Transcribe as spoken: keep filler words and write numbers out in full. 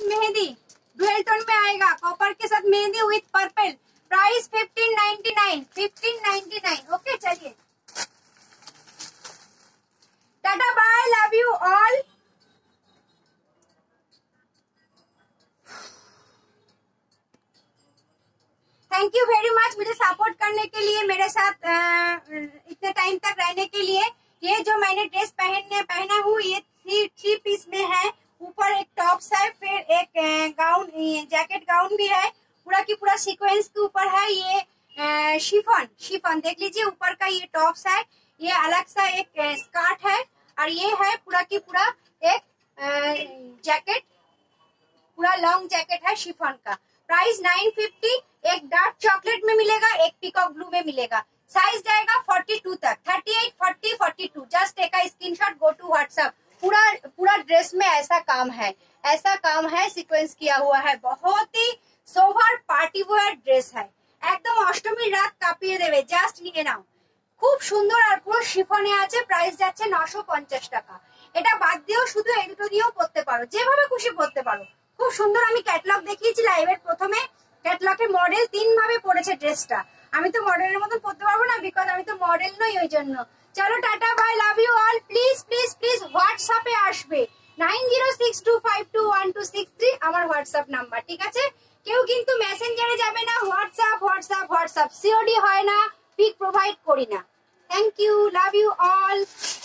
Mehndi dual tone में आएगा, copper के साथ mehndi with purple. Price fifteen ninety nine, fifteen ninety nine. Okay चलिए, tata bye, love you all. Thank you very much मुझे support करने के लिए, मेरे साथ आ, इतने टाइम तक रहने के लिए। ये जो मैंने ड्रेस पहनने पहना हूँ ये थ्री थ्री पीस में है। ऊपर एक टॉप्स है, फिर एक गाउन, जैकेट गाउन भी है, पूरा की पूरा सीक्वेंस के ऊपर है। ये शिफॉन शिफॉन देख लीजिए, ऊपर का ये टॉप्स है, ये अलग सा एक स्कर्ट है, और ये है पूरा की पूरा एक जैकेट, पूरा लॉन्ग जैकेट है शिफॉन का। Price nine fifty. एक डार्क चॉकलेट में मिलेगा, एक पीकॉक ब्लू में मिलेगा। साइज जाएगा फोर्टी टू तक, thirty eight, forty, forty two. Just take a screenshot, go to WhatsApp. पूरा पूरा ड्रेस में ऐसा काम है, ऐसा काम है, सीक्वेंस किया हुआ है। बहुत ही सोवर पार्टी वेयर ड्रेस है, एकदम अष्टमी रात कापिয়ে দেবে। জাস্ট নিয়ে নাও, খুব সুন্দর আর পুরো শিফনে আছে। প্রাইস যাচ্ছে নশো পঞ্চাশ টাকা। এটা বাদ দিয়েও শুধু এই দুটো দিয়েও পরতে পারো, যেভাবে খুশি পরতে পারো। খুব সুন্দর। আমি ক্যাটালগ দেখিয়েছি লাইভের প্রথমে, ক্যাটালগের মডেল তিন ভাবে পড়েছে ড্রেসটা। আমি তো মডেলের মতন পরতে পারবো না, বিকজ আমি তো মডেল নই, ওই জন্য। চলো tata bye, love you all. Please please please হোয়াটসঅ্যাপে আসবে, nine zero six two five two one two six three আমার হোয়াটসঅ্যাপ নাম্বার, ঠিক আছে? কেউ কিন্তু মেসেঞ্জারে যাবে না, হোয়াটসঅ্যাপ হোয়াটসঅ্যাপ হোয়াটসঅ্যাপ। সিওডি হয় না, পিক প্রোভাইড করি না। Thank you, love you all.